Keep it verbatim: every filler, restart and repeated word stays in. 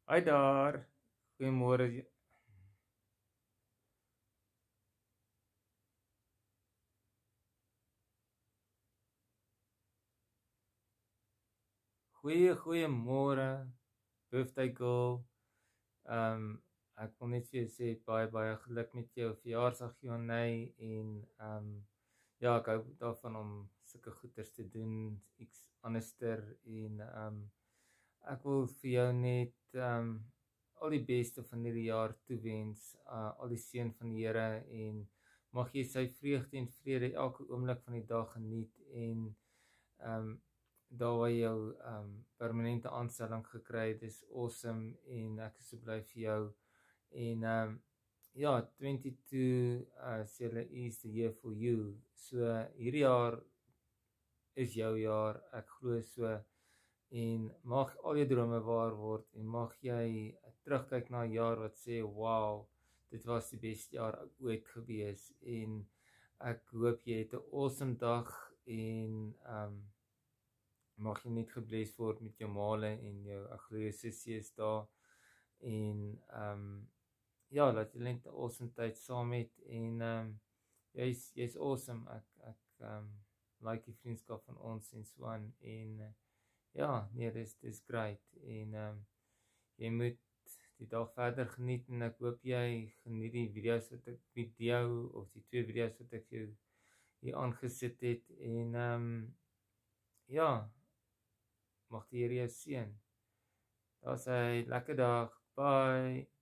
Hi daar. Goeiemôre. Goeie goeiemôre. Birthday girl. Ehm um, ek wil net vir jou sê baie baie geluk met jou verjaarsdag Jonay en ehm um, ja, ek hou daarvan om sulke goeders te doen, iets anderster en ehm um, ek wil vir jou net ehm um, al die beste van hierdie jaar toewens, uh, al die seën van die Here en mag jy sy vreugde en vrede elke oomblik van die dag geniet en ehm um, daar waar jou ehm um, permanente aanstelling gekry het, is awesome en ek is so bly vir jou. En ehm um, ja, twenty-two uh sê hulle is the year for you. So hierdie jaar is jou jaar. Ek glo so en mag al jou drome waar word en mag jy terugkyk na 'n jaar wat sê wow, dit was die beste jaar ooit gewees en ek hoop jy het 'n awesome dag en ehm um, mag jy net gebless word met jou maale en jou agloe sussie is daar en ehm um, ja, dat jy net 'n awesome tyd saam het en ehm um, jy's jy's awesome. Ek ek ehm um, like die vriendskap van ons en so aan en uh, ja, nee, dis dis great en ehm um, jy moet die dag verder geniet en ek hoop jy geniet die video's wat ek video of die twee video's wat ek jou hier aangesit het en ehm um, ja, mag die Here jou seën. Daar's 'n lekker dag. Bye.